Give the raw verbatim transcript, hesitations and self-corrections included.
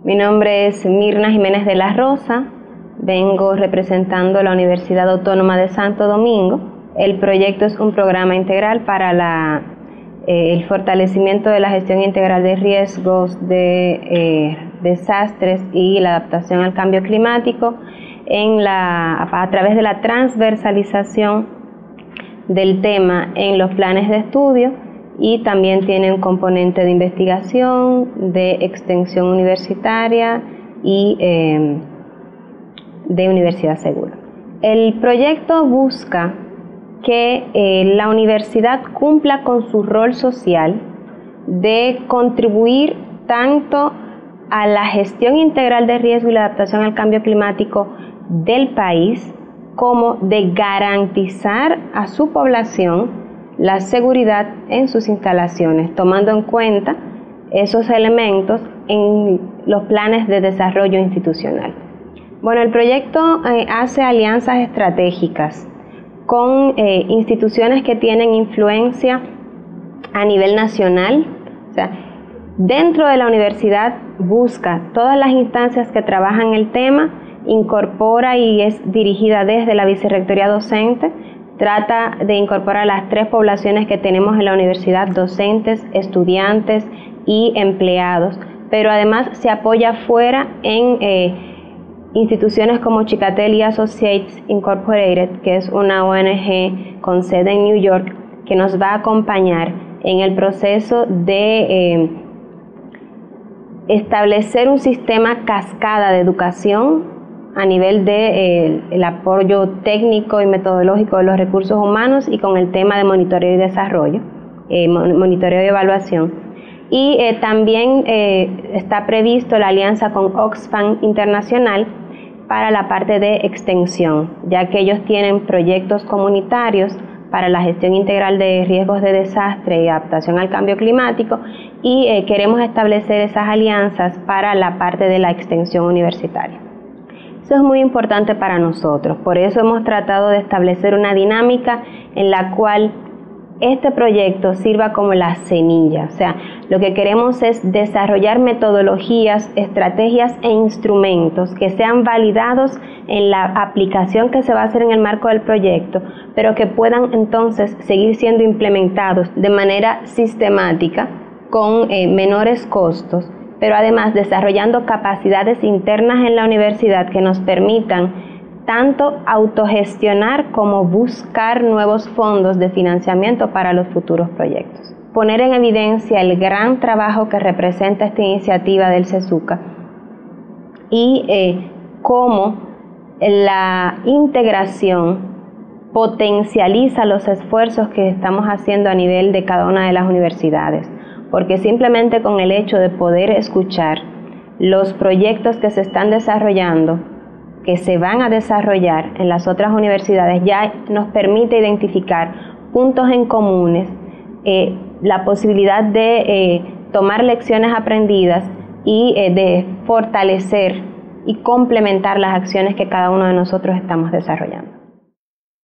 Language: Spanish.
Mi nombre es Mirna Jiménez de la Rosa, vengo representando la Universidad Autónoma de Santo Domingo. El proyecto es un programa integral para la, eh, el fortalecimiento de la gestión integral de riesgos de eh, desastres y la adaptación al cambio climático en la, a través de la transversalización del tema en los planes de estudio, y también tiene un componente de investigación, de extensión universitaria y eh, de universidad segura. El proyecto busca que eh, la universidad cumpla con su rol social de contribuir tanto a la gestión integral de riesgo y la adaptación al cambio climático del país, como de garantizar a su población la seguridad en sus instalaciones, tomando en cuenta esos elementos en los planes de desarrollo institucional. Bueno, el proyecto eh, hace alianzas estratégicas con eh, instituciones que tienen influencia a nivel nacional. O sea, dentro de la universidad busca todas las instancias que trabajan el tema, incorpora y es dirigida desde la vicerrectoría docente. Trata de incorporar las tres poblaciones que tenemos en la universidad: docentes, estudiantes y empleados, pero además se apoya fuera en eh, instituciones como Chicatel Associates Incorporated, que es una O N G con sede en New York, que nos va a acompañar en el proceso de eh, establecer un sistema cascada de educación a nivel de eh, el apoyo técnico y metodológico de los recursos humanos, y con el tema de monitoreo y desarrollo, eh, monitoreo y evaluación. Y eh, también eh, está previsto la alianza con Oxfam Internacional para la parte de extensión, ya que ellos tienen proyectos comunitarios para la gestión integral de riesgos de desastre y adaptación al cambio climático, y eh, queremos establecer esas alianzas para la parte de la extensión universitaria. Eso es muy importante para nosotros, por eso hemos tratado de establecer una dinámica en la cual este proyecto sirva como la semilla. O sea, lo que queremos es desarrollar metodologías, estrategias e instrumentos que sean validados en la aplicación que se va a hacer en el marco del proyecto, pero que puedan entonces seguir siendo implementados de manera sistemática con eh, menores costos, pero además desarrollando capacidades internas en la universidad que nos permitan tanto autogestionar como buscar nuevos fondos de financiamiento para los futuros proyectos. Poner en evidencia el gran trabajo que representa esta iniciativa del CESUCA y eh, cómo la integración potencializa los esfuerzos que estamos haciendo a nivel de cada una de las universidades, porque simplemente con el hecho de poder escuchar los proyectos que se están desarrollando, que se van a desarrollar en las otras universidades, ya nos permite identificar puntos en comunes, eh, la posibilidad de eh, tomar lecciones aprendidas y eh, de fortalecer y complementar las acciones que cada uno de nosotros estamos desarrollando.